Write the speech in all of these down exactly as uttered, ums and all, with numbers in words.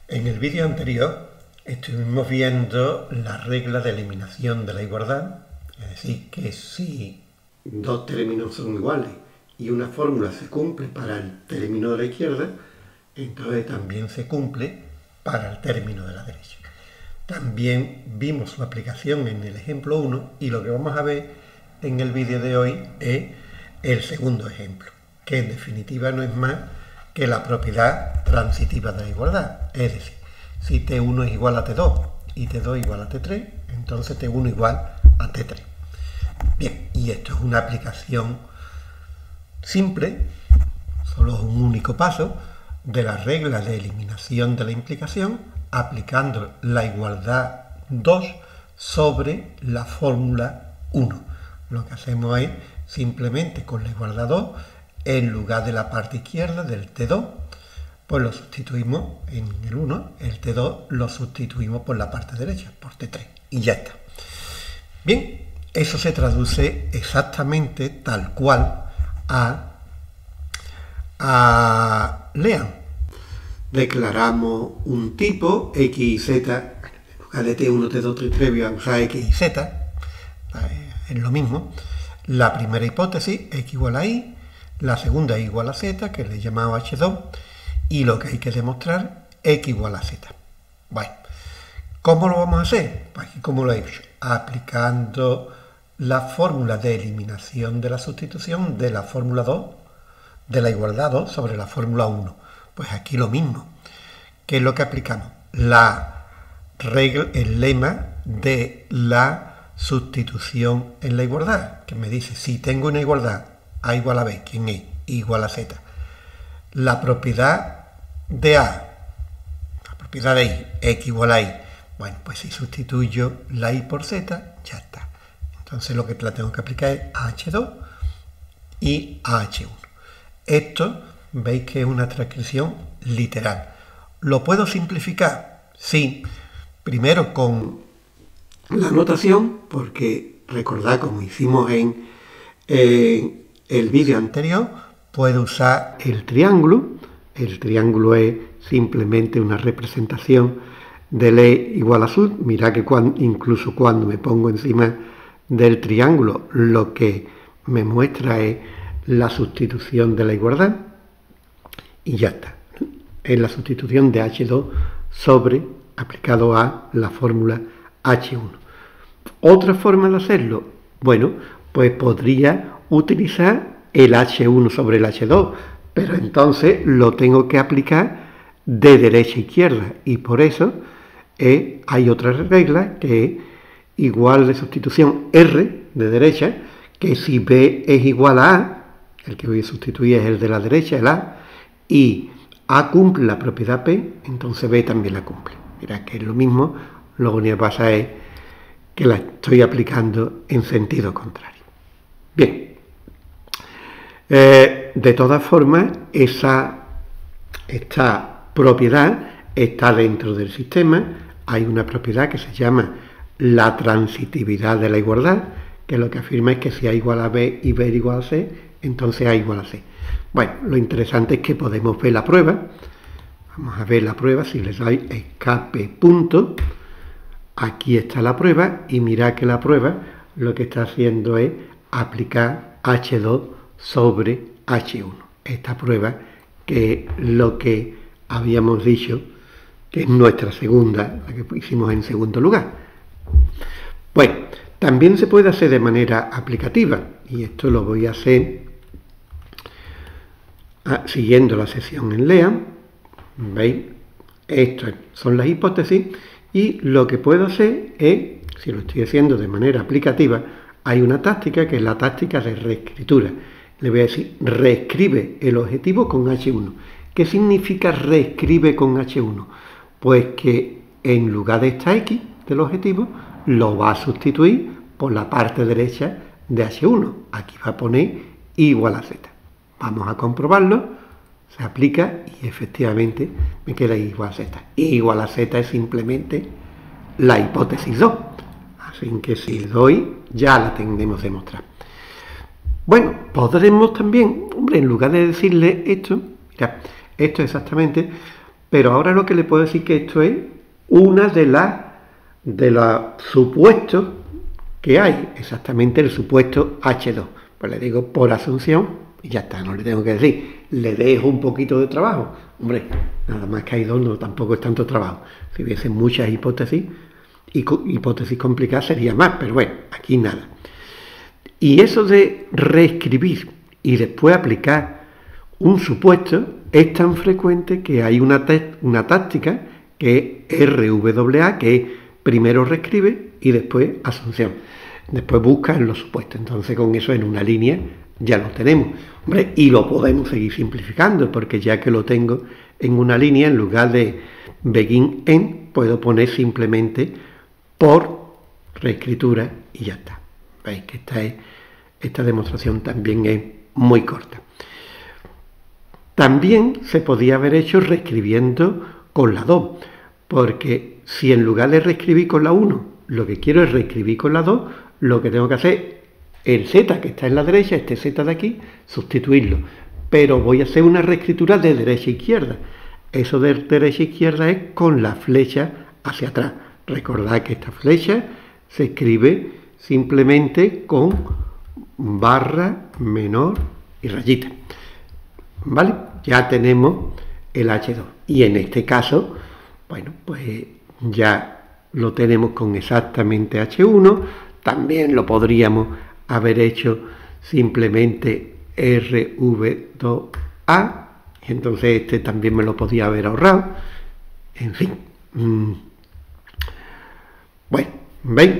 En el vídeo anterior estuvimos viendo la regla de eliminación de la igualdad, es decir, que si dos términos son iguales y una fórmula se cumple para el término de la izquierda, entonces también se cumple para el término de la derecha. También vimos su aplicación en el ejemplo uno y lo que vamos a ver en el vídeo de hoy es el segundo ejemplo, que en definitiva no es más que la propiedad transitiva de la igualdad. Es decir, si T uno es igual a T dos y T dos igual a T tres, entonces T uno igual a T tres. Bien, y esto es una aplicación simple, solo es un único paso, de la regla de eliminación de la implicación, aplicando la igualdad dos sobre la fórmula uno. Lo que hacemos es simplemente con la igualdad dos, en lugar de la parte izquierda del T dos, pues lo sustituimos en el uno, el T dos lo sustituimos por la parte derecha, por T tres, y ya está. Bien, eso se traduce exactamente tal cual a, a lean. Declaramos un tipo X y Z, en lugar de T uno, T dos, T tres, voy a usar X y Z, es lo mismo. La primera hipótesis, X igual a Y, la segunda es igual a Z, que le he llamado H dos, y lo que hay que demostrar, X igual a Z. Bueno, ¿cómo lo vamos a hacer? Pues aquí, ¿cómo lo he hecho? Aplicando la fórmula de eliminación de la sustitución de la fórmula dos, de la igualdad dos sobre la fórmula uno. Pues aquí lo mismo. ¿Qué es lo que aplicamos? La regla, el lema de la sustitución en la igualdad, que me dice, si tengo una igualdad A igual a B, ¿quién es? Igual a Z. La propiedad de A, la propiedad de Y, X igual a Y. Bueno, pues si sustituyo la Y por Z, ya está. Entonces lo que la tengo que aplicar es a H dos y a H uno. Esto, veis que es una transcripción literal. ¿Lo puedo simplificar? Sí. Primero con la notación, porque recordad, como hicimos en eh, el vídeo anterior, puedo usar el triángulo. El triángulo es simplemente una representación del E igual a azul. Mirad que cuando, incluso cuando me pongo encima del triángulo, lo que me muestra es la sustitución de la igualdad. Y ya está. Es la sustitución de H dos sobre, aplicado a la fórmula H uno. ¿Otra forma de hacerlo? Bueno, pues podría utilizar el H uno sobre el H dos, pero entonces lo tengo que aplicar de derecha a izquierda, y por eso eh, hay otra regla que es igual de sustitución R de derecha, que si B es igual a A, el que voy a sustituir es el de la derecha, el A, y A cumple la propiedad P, entonces B también la cumple. Mirad que es lo mismo, lo único que pasa es que la estoy aplicando en sentido contrario. Bien, eh, de todas formas, esa, esta propiedad está dentro del sistema. Hay una propiedad que se llama la transitividad de la igualdad, que lo que afirma es que si A igual a B y B igual a C, entonces A igual a C. Bueno, lo interesante es que podemos ver la prueba. Vamos a ver la prueba. Si les doy escape punto, aquí está la prueba, y mirad que la prueba lo que está haciendo es aplicar H dos sobre H uno. Esta prueba, que es lo que habíamos dicho que es nuestra segunda, la que hicimos en segundo lugar. Bueno, también se puede hacer de manera aplicativa, y esto lo voy a hacer ah, siguiendo la sección en lean. ¿Veis? Estas son las hipótesis, y lo que puedo hacer es, si lo estoy haciendo de manera aplicativa, hay una táctica que es la táctica de reescritura. Le voy a decir, reescribe el objetivo con H uno. ¿Qué significa reescribe con H uno? Pues que en lugar de esta X del objetivo, lo va a sustituir por la parte derecha de H uno. Aquí va a poner igual a Z. Vamos a comprobarlo. Se aplica y efectivamente me queda igual a Z. Igual a Z es simplemente la hipótesis dos. Así que si le doy, ya la tendremos de mostrar. Bueno, podremos también, hombre, en lugar de decirle esto, mira, esto exactamente, Pero ahora lo que le puedo decir que esto es una de las de los supuestos que hay, exactamente el supuesto hache dos. Pues le digo por asunción y ya está, no le tengo que decir, le dejo un poquito de trabajo. Hombre, nada más que hay dos, no, tampoco es tanto trabajo. Si hubiesen muchas hipótesis, y hipótesis complicadas sería más, pero bueno, aquí nada. Y eso de reescribir y después aplicar un supuesto es tan frecuente que hay una, una táctica que es R W A, que es primero reescribe y después asunción. Después busca en los supuestos. Entonces con eso en una línea ya lo tenemos. Hombre, y lo podemos seguir simplificando, porque ya que lo tengo en una línea, en lugar de begin end, puedo poner simplemente por reescritura y ya está. Veis que esta, es, esta demostración también es muy corta. También se podía haber hecho reescribiendo con la dos, porque si en lugar de reescribir con la uno, lo que quiero es reescribir con la dos, lo que tengo que hacer, el Z que está en la derecha, este Z de aquí, sustituirlo. Pero voy a hacer una reescritura de derecha a izquierda. Eso de derecha a izquierda es con la flecha hacia atrás. Recordad que esta flecha se escribe simplemente con barra menor y rayita. ¿Vale? Ya tenemos el hache dos. Y en este caso, bueno, pues ya lo tenemos con exactamente hache uno. También lo podríamos haber hecho simplemente R V dos A. Y entonces este también me lo podía haber ahorrado. En fin. Mmm. Bueno, ¿veis?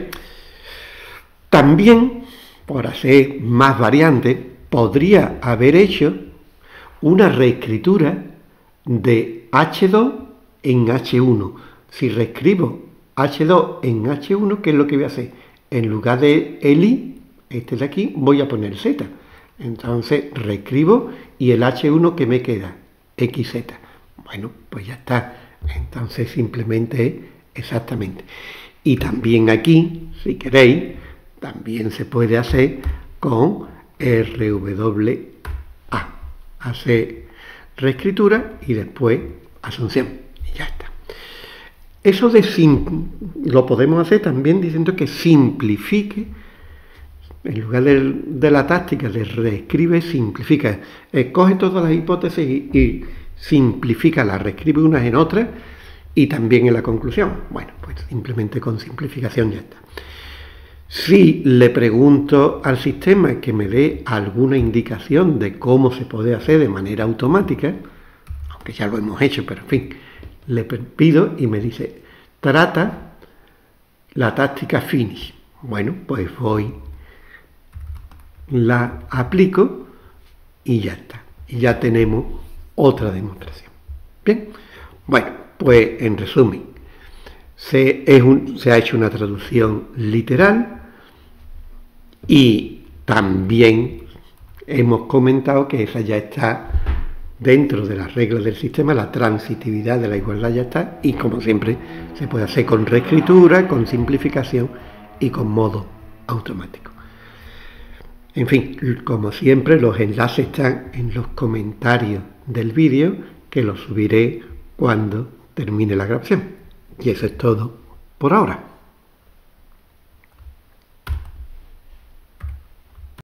También, por hacer más variantes, podría haber hecho una reescritura de hache dos en hache uno. Si reescribo hache dos en hache uno, ¿qué es lo que voy a hacer? En lugar de el i, este de aquí, voy a poner z. Entonces reescribo y el hache uno que me queda, equis zeta. Bueno, pues ya está. Entonces simplemente es exactamente. Y también aquí, si queréis, también se puede hacer con R W A. Hacer reescritura y después asunción. Y ya está. Eso de sim lo podemos hacer también diciendo que simplifique, en lugar de, de la táctica de reescribe, simplifica. Escoge todas las hipótesis y, y simplifica, las reescribe unas en otras y también en la conclusión. Bueno, pues simplemente con simplificación ya está. Si le pregunto al sistema que me dé alguna indicación de cómo se puede hacer de manera automática, aunque ya lo hemos hecho, pero en fin, le pido y me dice, trata la táctica finish. Bueno, pues voy, la aplico y ya está. Y ya tenemos otra demostración. Bien, bueno, pues en resumen, se, es un, se ha hecho una traducción literal y también hemos comentado que esa ya está dentro de las reglas del sistema, la transitividad de la igualdad ya está, y como siempre se puede hacer con reescritura, con simplificación y con modo automático. En fin, como siempre, los enlaces están en los comentarios del vídeo, que los subiré cuando termine la grabación. Y eso es todo por ahora.